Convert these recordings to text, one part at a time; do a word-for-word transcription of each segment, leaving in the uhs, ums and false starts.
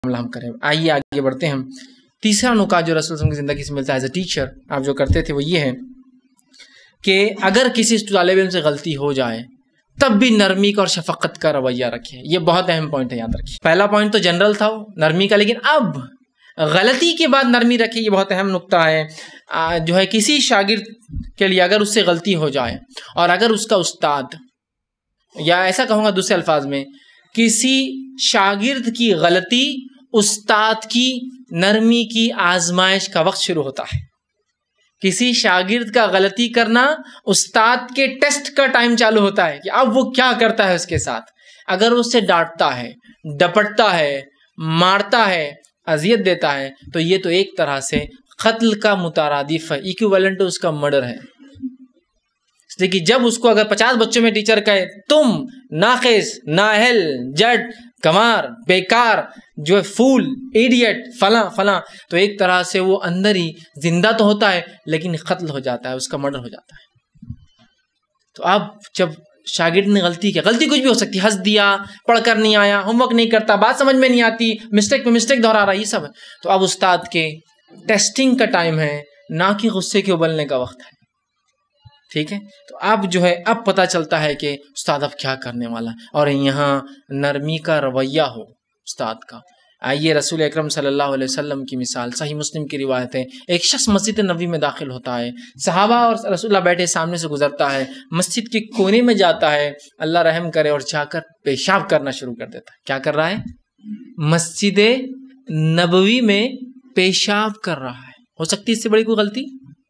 معاملہ ہم کریں. آئیے آگے بڑھتے ہیں. ہم تیسرا نکات جو رسول صلی اللہ علیہ وسلم کی زندگی سے ملتا ہے ایز اے ٹیچر آپ جو کرتے تھے وہ یہ ہے کہ اگر کسی طالب علم سے غلطی ہو جائے تب بھی نرمی کا اور شفقت کا رویہ رکھیں. یہ بہت اہم پوائنٹ ہے، یاد رکھیں. پہلا پوائنٹ تو جنرل تھا نرمی کا، لیکن اب غلطی کے بعد نرمی رکھیں. یہ بہت اہم نقطہ ہے. جو ہے کسی شاگرد کے لیے اگر اس سے غلطی ہو جائے اور اگر اس کا استاد، یا ایسا کہوں گا دوسرے الفاظ میں، کسی شاگرد کی غلطی استاد کی نرمی کی آزمائش کا وقت شروع ہوتا ہے. کسی شاگرد کا غلطی کرنا استاد کے ٹیسٹ کا ٹائم چالو ہوتا ہے کہ اب وہ کیا کرتا ہے اس کے ساتھ. اگر اس سے ڈانٹتا ہے، ڈپٹتا ہے، مارتا ہے، اذیت دیتا ہے تو یہ تو ایک طرح سے قتل کا مترادف ہے، ایکویولنٹ اس کا مرڈر ہے. اس لیے کہ جب اس کو اگر پچاس بچوں میں ٹیچر کہے تم ناقص، نااہل، جٹ، گنوار، بیکار، جو ہے فول، ایڈیٹ، فلاں فلاں، تو ایک طرح سے وہ اندر ہی زندہ تو ہوتا ہے لیکن قتل ہو جاتا ہے، اس کا مرڈر ہو جاتا ہے. تو اب جب شاگرد نے غلطی کیا، غلطی کچھ بھی ہو سکتی ہے، ہنس دیا، پڑھ کر نہیں آیا، ہوم ورک نہیں کرتا، بات سمجھ میں نہیں آتی، مسٹیک پہ مسٹیک دہرا رہا، یہ سب ہے. تو اب استاد کے ٹیسٹنگ کا ٹائم ہے، نہ کہ غصے کے ابلنے کا وقت ہے. ٹھیک ہے. تو اب جو ہے اب پتہ چلتا ہے کہ استاد اب کیا کرنے والا ہے، اور یہاں نرمی کا رویہ ہو استاد کا. آئیے رسول اکرم صلی اللہ علیہ وسلم کی مثال، صحیح مسلم کی روایت ہے. ایک شخص مسجد نبوی میں داخل ہوتا ہے، صحابہ اور رسول اللہ بیٹھے سامنے سے گزرتا ہے، مسجد کے کونے میں جاتا ہے، اللہ رحم کرے، اور جا کر پیشاب کرنا شروع کر دیتا ہے. کیا کر رہا ہے؟ مسجد نبوی میں پیشاب کر رہا ہے. ہو سکتی اس سے بڑی کوئی غلطی؟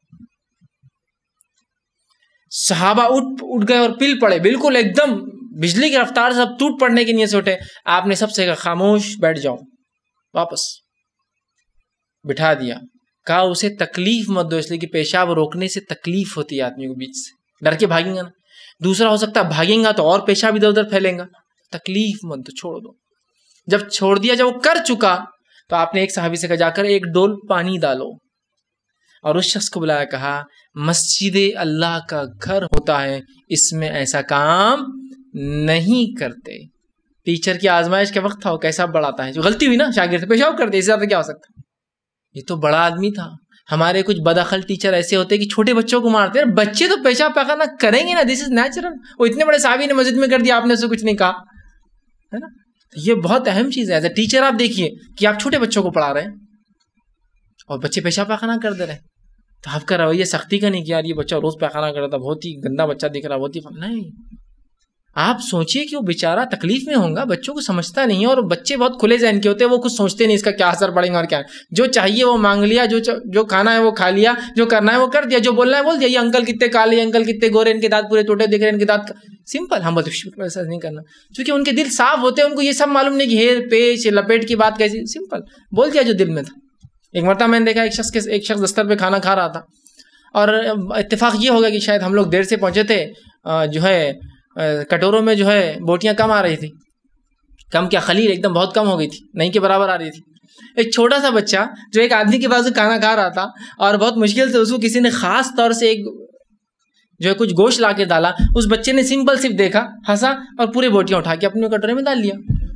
صحابہ اٹھ اٹھ گئے اور پل پڑے، بالکل ایک دم بجلی کی رفتار سے سب ٹوٹ پڑنے کی نیت سے اٹھے. آپ نے سب سے کہا خاموش بیٹھ جاؤ، واپس بٹھا دیا. کہا اسے تکلیف مت دو، اس لیے کہ پیشاب روکنے سے تکلیف ہوتی ہے آدمی کو، بیچ سے ڈر کے بھاگیں گا نا. دوسرا ہو سکتا ہے بھاگیں گا تو اور پیشاب ادھر ادھر پھیلیں گا. تکلیف مت دو، چھوڑ دو. جب چھوڑ دیا، جب وہ کر چکا تو آپ نے ایک صحابی سے کہا جا کر ایک ڈول پانی ڈالو، اور اس شخص کو بلایا، کہا مسجد اللہ کا گھر ہوتا ہے، اس میں ایسا کام نہیں کرتے. ٹیچر کی آزمائش کا وقت تھا، وہ کیسا بڑھاتا ہے، جو غلطی ہوئی نا شاگرد پیشاب کر دے، اس سے زیادہ کیا ہو سکتا. یہ تو بڑا آدمی تھا. ہمارے کچھ بدعقل ٹیچر ایسے ہوتے کہ چھوٹے بچوں کو مارتے ہیں. بچے تو پیشاب پخانہ کریں گے نا، دس از نیچرل. وہ اتنے بڑے صحابی نے مسجد میں کر دیا، آپ نے اسے کچھ نہیں کہا، ہے نا. یہ بہت اہم چیز ہے. ایز اے ٹیچر آپ دیکھیے کہ آپ چھوٹے بچوں کو پڑھا رہے ہیں اور بچے پیشاب پخانہ کر دے رہے ہیں، تو آپ کا رویہ سختی کا نہیں کہ یار یہ بچہ روز پیخانہ کر رہا تھا، بہت ہی گندا بچہ دکھ رہا، بہت ہی نہیں. آپ سوچئے کہ وہ بیچارہ تکلیف میں ہوگا، بچوں کو سمجھتا نہیں ہے، اور بچے بہت کھلے ذہن کے ہوتے ہیں، وہ کچھ سوچتے نہیں اس کا کیا اثر پڑے گا اور کیا. جو چاہیے وہ مانگ لیا، جو جو کھانا ہے وہ کھا لیا، جو کرنا ہے وہ کر دیا، جو بولنا ہے بول دیا. یہ انکل کتنے کالے، انکل کتنے گورے، ان کے دانت پورے ٹوٹے دکھ رہے ہیں، ان کے دانت سمپل. ہم بولتے ایسا نہیں کرنا، کیونکہ ان کے دل صاف ہوتے ہیں، ان کو یہ سب معلوم نہیں کہ ہیر پیش لپیٹ کی بات کیسی. سمپل بول دیا جو دل میں تھا. ایک مرتبہ میں نے دیکھا ایک شخص کے ایک شخص دستر پہ کھانا کھا رہا تھا، اور اتفاق یہ ہوگا کہ شاید ہم لوگ دیر سے پہنچے تھے، جو ہے کٹوروں میں جو ہے بوٹیاں کم آ رہی تھی. کم کیا، خلیل ایک دم بہت کم ہو گئی تھی، نہیں کے برابر آ رہی تھی. ایک چھوٹا سا بچہ جو ایک آدمی کے پاس کھانا کھا رہا تھا، اور بہت مشکل سے اس کو کسی نے خاص طور سے ایک جو ہے کچھ گوشت لا کے ڈالا. اس بچے نے سمپل صرف دیکھا، ہنسا، اور پورے بوٹیاں اٹھا کے اپنے کٹورے میں ڈال لیا.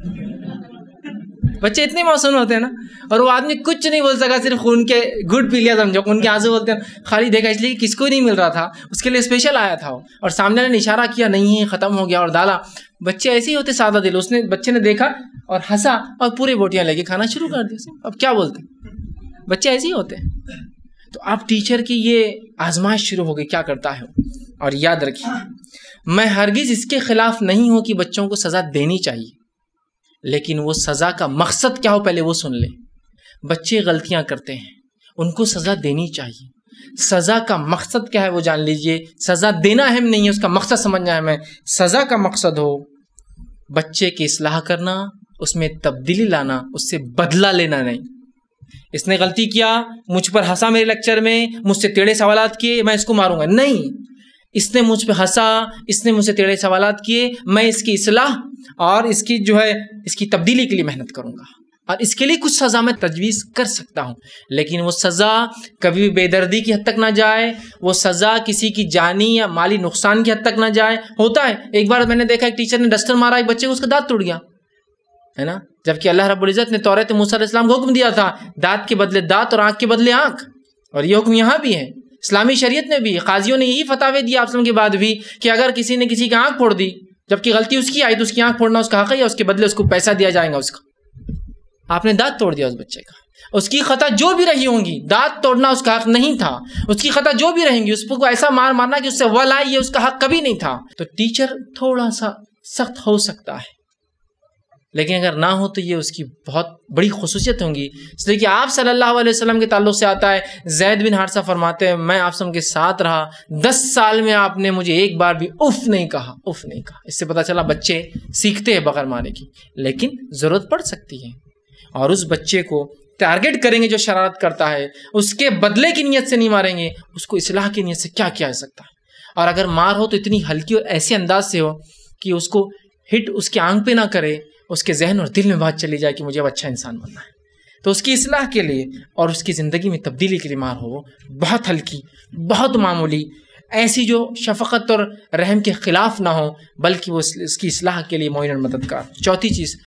بچے اتنے معصوم ہوتے ہیں نا. اور وہ آدمی کچھ نہیں بول سکا، صرف خون کے گھٹ پی لیا، سمجھو خون کے آنسو بولتے ہیں، خالی دیکھا، اس لیے کہ کس کو نہیں مل رہا تھا، اس کے لیے اسپیشل آیا تھا وہ، اور سامنے نے اشارہ کیا نہیں ہے، ختم ہو گیا، اور ڈالا. بچے ایسے ہی ہوتے سادہ دل. اس نے بچے نے دیکھا اور ہنسا اور پورے بوٹیاں لے کے کھانا شروع کر دیا. اب کیا بولتے ہیں، بچے ایسے ہی ہوتے ہیں. تو اب ٹیچر کی یہ آزمائش شروع ہو گئی، کیا کرتا ہے. اور یاد رکھیے میں ہرگز اس کے خلاف نہیں ہوں کہ بچوں کو سزا دینی چاہیے، لیکن وہ سزا کا مقصد کیا ہو پہلے وہ سن لیں. بچے غلطیاں کرتے ہیں، ان کو سزا دینی چاہیے. سزا کا مقصد کیا ہے وہ جان لیجئے. سزا دینا اہم نہیں ہے، اس کا مقصد سمجھنا اہم ہے. سزا کا مقصد ہو بچے کی اصلاح کرنا، اس میں تبدیلی لانا، اس سے بدلہ لینا نہیں. اس نے غلطی کیا، مجھ پر ہنسا میرے لیکچر میں، مجھ سے ٹیڑھے سوالات کیے، میں اس کو ماروں گا نہیں. اس نے مجھ پہ ہنسا، اس نے مجھ سے ٹیڑھے سوالات کیے، میں اس کی اصلاح اور اس کی جو ہے اس کی تبدیلی کے لیے محنت کروں گا، اور اس کے لیے کچھ سزا میں تجویز کر سکتا ہوں. لیکن وہ سزا کبھی بھی بے دردی کی حد تک نہ جائے، وہ سزا کسی کی جانی یا مالی نقصان کی حد تک نہ جائے. ہوتا ہے ایک بار میں نے دیکھا ایک ٹیچر نے ڈسٹر مارا ایک بچے کو، اس کا دانت ٹوٹ گیا. ہے نا، جبکہ اللہ رب العزت نے تورات موسیٰ علیہ السلام کو حکم دیا تھا دانت کے بدلے دانت اور آنکھ کے بدلے آنکھ، اور یہ حکم یہاں بھی ہے، اسلامی شریعت میں بھی قاضیوں نے یہی فتاوی دیا آپ کے بعد بھی کہ اگر کسی نے کسی کی آنکھ پھوڑ دی جبکہ غلطی اس کی آئی تو اس کی آنکھ پھوڑنا اس کا حق ہے، یا اس کے بدلے اس کو پیسہ دیا جائے گا اس کا۔ آپ نے دانت توڑ دیا اس بچے کا، اس کی خطا جو بھی رہی ہوں گی، دانت توڑنا اس کا حق نہیں تھا، اس کی خطا جو بھی رہیں گی، اس کو ایسا مار مارنا کہ اس سے ول آئی، یہ اس کا حق کبھی نہیں تھا۔ تو ٹیچر تھوڑا سا سخت ہو سکتا ہے، لیکن اگر نہ ہو تو یہ اس کی بہت بڑی خصوصیت ہوں گی، اس لیے کہ آپ صلی اللہ علیہ وسلم کے تعلق سے آتا ہے، زید بن حارثہ فرماتے ہیں میں آپ کے ساتھ رہا، دس سال میں آپ نے مجھے ایک بار بھی اف نہیں کہا، اف نہیں کہا۔ اس سے پتہ چلا بچے سیکھتے ہیں بغیر مارے کی، لیکن ضرورت پڑ سکتی ہے، اور اس بچے کو ٹارگٹ کریں گے جو شرارت کرتا ہے، اس کے بدلے کی نیت سے نہیں ماریں گے، اس کو اصلاح کی نیت سے کیا کیا جا سکتا ہے، اور اگر مار ہو تو اتنی ہلکی اور ایسے انداز سے ہو کہ اس کو ہٹ اس کے آنکھ پہ نہ کرے، اس کے ذہن اور دل میں بات چلی جائے کہ مجھے اب اچھا انسان بننا ہے۔ تو اس کی اصلاح کے لیے اور اس کی زندگی میں تبدیلی کے لیے مار ہو، بہت ہلکی، بہت معمولی، ایسی جو شفقت اور رحم کے خلاف نہ ہو، بلکہ وہ اس کی اصلاح کے لیے معین اور مددگار۔ چوتھی چیز